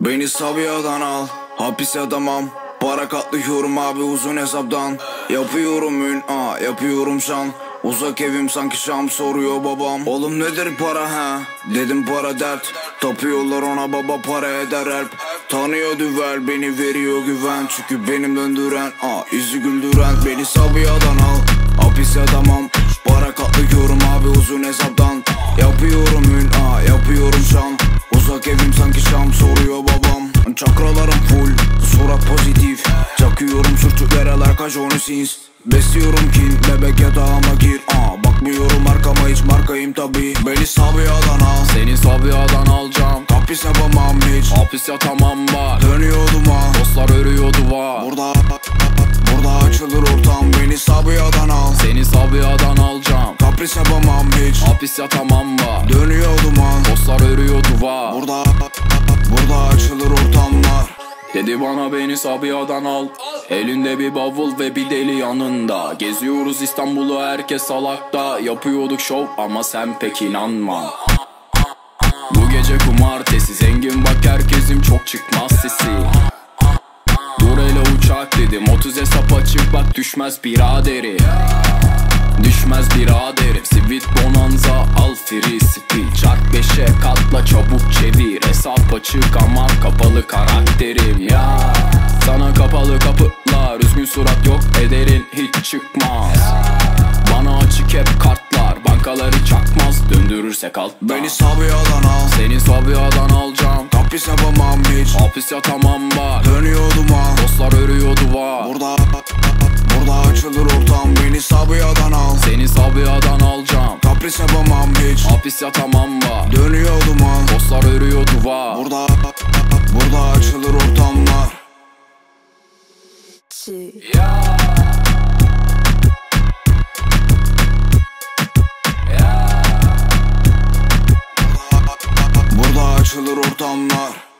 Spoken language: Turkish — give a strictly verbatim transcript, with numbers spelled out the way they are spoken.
Beni Sabiha'dan al, hapis yatamam. Para katlıyorum abi uzun hesaptan. Yapıyorum ün, aa yapıyorum şan. Uzak evim sanki Şam, soruyor babam. Oğlum nedir para ha? Dedim para dert. Tapıyorlar ona baba, para eder help. Tanıyor düvel, beni veriyor güven. Çünkü benim döndüren, aa yüzü güldüren. Beni Sabiha'dan al, hapis yatamam. Para katlıyorum abi uzun hesaptan. Yapıyorum ün, aa yapıyorum şan. Uzak evim sanki Şam, soruyor babam. Çakralarım full, surat pozitif. Çakıyorum sürtüklere like a Johnny Sins. Besliyorum kin, bebek yatağıma gir. Aa, bakmıyorum arkama, hiç markayım tabi. Beni Sabiha'dan al, seni Sabiha'dan alacağım. hapis yapamam hiç, hapis yatamam bak. Dönüyordum ha, dostlar örüyor duvar. Burada, burada açılır ortam. Beni Sabiha'dan al, seni Sabiha'dan alacağım. hapis yapamam hiç, hapis yatamam bak. Dönüyordum ha, dostlar örüyor duvar. Burada, burada açılır ortamlar. Dedi bana beni Sabiha'dan al. Elinde bir bavul ve bir deli yanında. Geziyoruz İstanbul'u, herkes salakta. Yapıyorduk şov ama sen pek inanma. Bu gece kumartesi, zengin bak herkesim, çok çıkmaz sesi. Dur hele uçak dedim, otuz hesap açık bak, düşmez biraderi. Düşmez biraderim, sweet bonanza al free speed. Çark beşe katla çabuk çevir. Hesap açık ama kapalı karakterim ya. Sana kapalı kapılar, üzgün surat yok ederin hiç çıkmaz. Bana açık hep kartlar, bankaları çakmaz, döndürürsek alttan. Beni Sabiha'dan al, seni Sabiha'dan alacağım. hapis yapamam hiç, hapis yatamam bak. Dönüyordum ha, dostlar örüyor duvar. Burada, burada açılır ortam. Beni Sabiha'dan al, seni Sabiha'dan alacağım. hapis yapamam hiç, hapis yatamam bak. Dönüyordum ha, dostlar örüyor duvar. Burada, burada açılır ortamlar. Yeah. Burada açılır ortamlar.